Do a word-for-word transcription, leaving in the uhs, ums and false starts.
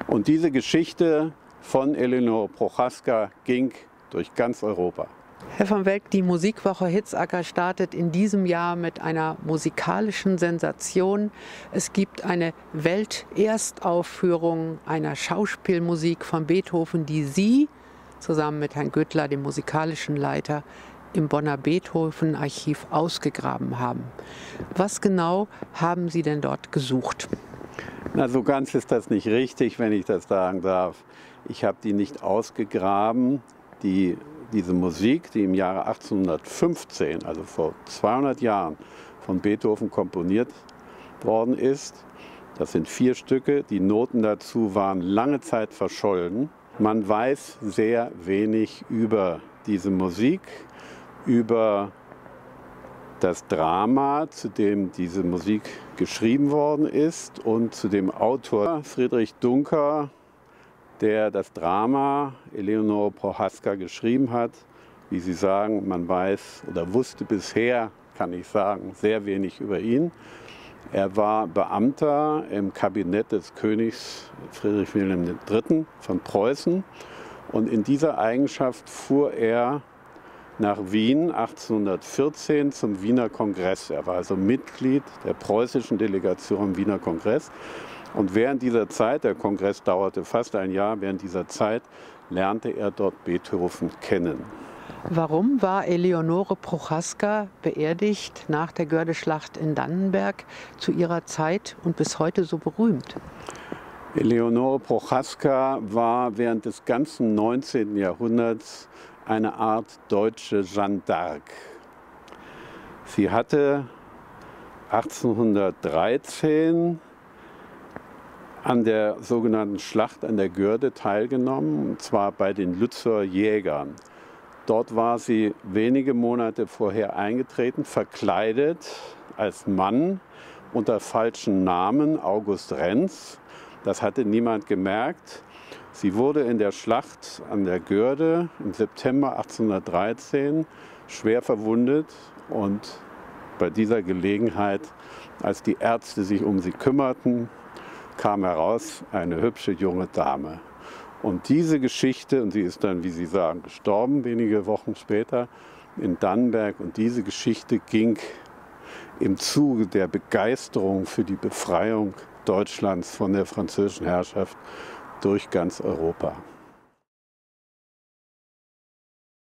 Und diese Geschichte von Eleonore Prochaska ging durch ganz Europa. Herr van Welk, die Musikwoche Hitzacker startet in diesem Jahr mit einer musikalischen Sensation. Es gibt eine Welterstaufführung einer Schauspielmusik von Beethoven, die Sie zusammen mit Herrn Güttler, dem musikalischen Leiter, im Bonner Beethoven-Archiv ausgegraben haben. Was genau haben Sie denn dort gesucht? Na, so ganz ist das nicht richtig, wenn ich das sagen darf. Ich habe die nicht ausgegraben. Die, diese Musik, die im Jahre achtzehnhundertfünfzehn, also vor zweihundert Jahren, von Beethoven komponiert worden ist, das sind vier Stücke. Die Noten dazu waren lange Zeit verschollen. Man weiß sehr wenig über diese Musik, über das Drama, zu dem diese Musik geschrieben worden ist, und zu dem Autor Friedrich Duncker, der das Drama Eleonore Prochaska geschrieben hat. Wie Sie sagen, man weiß oder wusste bisher, kann ich sagen, sehr wenig über ihn. Er war Beamter im Kabinett des Königs Friedrich Wilhelm der Dritte. von Preußen, und in dieser Eigenschaft fuhr er nach Wien achtzehnhundertvierzehn zum Wiener Kongress. Er war also Mitglied der preußischen Delegation im Wiener Kongress. Und während dieser Zeit, der Kongress dauerte fast ein Jahr, während dieser Zeit lernte er dort Beethoven kennen. Warum war Eleonore Prochaska beerdigt nach der Gördeschlacht in Dannenberg zu ihrer Zeit und bis heute so berühmt? Eleonore Prochaska war während des ganzen neunzehnten Jahrhunderts eine Art deutsche Jeanne d'Arc. Sie hatte achtzehnhundertdreizehn an der sogenannten Schlacht an der Görde teilgenommen, und zwar bei den Lützower Jägern. Dort war sie wenige Monate vorher eingetreten, verkleidet als Mann unter falschem Namen, August Renz. Das hatte niemand gemerkt. Sie wurde in der Schlacht an der Görde im September achtzehnhundertdreizehn schwer verwundet, und bei dieser Gelegenheit, als die Ärzte sich um sie kümmerten, kam heraus eine hübsche junge Dame. Und diese Geschichte, und sie ist dann, wie Sie sagen, gestorben, wenige Wochen später in Dannenberg, und diese Geschichte ging im Zuge der Begeisterung für die Befreiung Deutschlands von der französischen Herrschaft durch ganz Europa.